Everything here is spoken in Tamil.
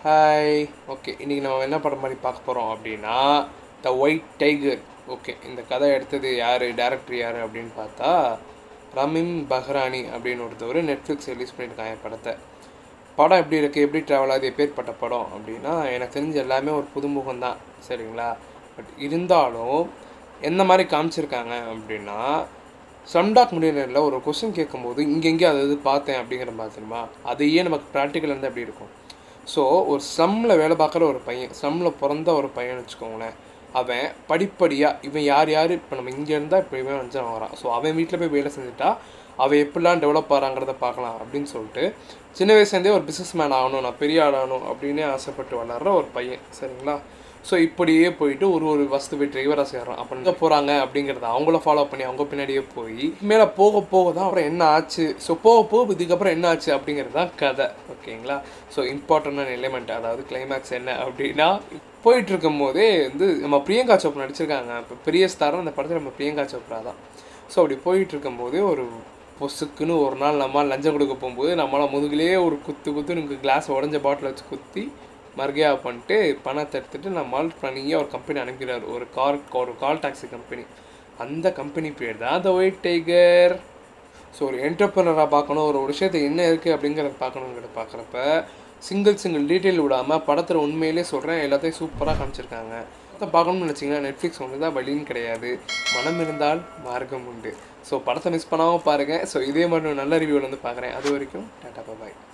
ஹாய். ஓகே, இன்றைக்கி நம்ம என்ன படம் மாதிரி பார்க்க போகிறோம் அப்படின்னா த ஒயிட் டைகர். ஓகே, இந்த கதை எடுத்தது யார், டேரக்டர் யார் அப்படின்னு பார்த்தா ரமீம் பஹ்ரானி அப்படின்னு ஒருத்தவர் நெட்ஃப்ளிக்ஸ் ரிலீஸ் பண்ணியிருக்காங்க படத்தை. படம் எப்படி இருக்குது, எப்படி ட்ராவல் ஆகுது, எப்பேற்பட்ட படம் அப்படின்னா எனக்கு தெரிஞ்ச எல்லாமே ஒரு புதுமுகம் தான், சரிங்களா? பட் இருந்தாலும் எந்த மாதிரி காமிச்சிருக்காங்க அப்படின்னா ஸ்லம்டாக் மில்லியனரில் ஒரு கொஸ்டின் கேட்கும்போது இங்கெங்கே அது பார்த்தேன் அப்படிங்கிற மாதிரி தெரியுமா, அதையே நமக்கு ப்ராக்டிக்கல் இருந்தால் எப்படி இருக்கும். ஸோ ஒரு ஸ்லம்மில் வேலை பார்க்குற ஒரு பையன், ஸ்லம்மில் பிறந்த ஒரு பையன் வச்சுக்கோங்களேன், அவன் படிப்படியாக இவன் யார் இப்போ நம்ம இங்கே இருந்தால் இப்போ இவன் வந்து வரான். ஸோ அவன் வீட்டில் போய் வேலை செஞ்சுட்டா அவன் எப்படிலாம் டெவலப் ஆகிறாங்கிறத பார்க்கலாம் அப்படின்னு சொல்லிட்டு சின்ன வயசுலேருந்தே ஒரு பிஸ்னஸ் மேன் ஆகணும், நான் பெரிய ஆளாகணும் அப்படின்னே ஆசைப்பட்டு வளர்கிற ஒரு பையன், சரிங்களா? ஸோ இப்படியே போயிட்டு ஒரு வசதி போய் டிரைவராக சேர்றான். அப்போ எங்கே போகிறாங்க அப்படிங்கிறத அவங்கள ஃபாலோ பண்ணி அவங்க பின்னாடியே போய் மேலே போக போக தான் அப்புறம் என்ன ஆச்சு, ஸோ போக இதுக்கப்புறம் என்ன ஆச்சு அப்படிங்கிறது தான் கதை, ஓகேங்களா? ஸோ இம்பார்ட்டண்டான எலிமெண்ட், அதாவது கிளைமேக்ஸ் என்ன அப்படின்னா போயிட்டு இருக்கும் போதே வந்து நம்ம பிரியங்கா சோப்ரா நடிச்சிருக்காங்க. இப்போ பெரிய ஸ்டாரும் அந்த படத்தில் நம்ம பிரியங்கா சோப்ரா தான். ஸோ அப்படி போயிட்டு இருக்கும்போதே ஒரு பொசுக்குன்னு ஒரு நாள் நம்ம லஞ்சம் கொடுக்க போகும்போது நம்மளால் முதுகிலே ஒரு குத்து எனக்கு கிளாஸ் உடஞ்ச பாட்டில் வச்சு குத்தி மர்கையா பண்ணிட்டு பணத்தை எடுத்துகிட்டு நம்மால் தனியாக ஒரு கம்பெனி அனுப்பிக்கிறார், ஒரு கால் டாக்ஸி கம்பெனி. அந்த கம்பெனி பேர் தான் த ஒயிட் டைகர். ஸோ ஒரு என்டர்பிரனராக பார்க்கணும், ஒரு விஷயத்தை என்ன இருக்குது அப்படிங்கிறத பார்க்கணுங்கிறத பார்க்குறப்ப சிங்கிள் டீட்டெயில் விடாமல் படத்தில் உண்மையிலே சொல்கிறேன், எல்லாத்தையும் சூப்பராக காமிச்சிருக்காங்க. படத்தை பார்க்கணும்னு நினச்சிங்கன்னா நெட்ஃப்ளிக்ஸ் ஒன்று தான் வழின்னு கிடையாது, மனம் இருந்தால் மார்க்கம் உண்டு. ஸோ படத்தை மிஸ் பண்ணாமல் பாருங்கள். ஸோ இதே மாதிரி நல்ல ரிவ்யூவில் வந்து பார்க்குறேன். அது வரைக்கும் டாடா பாய்.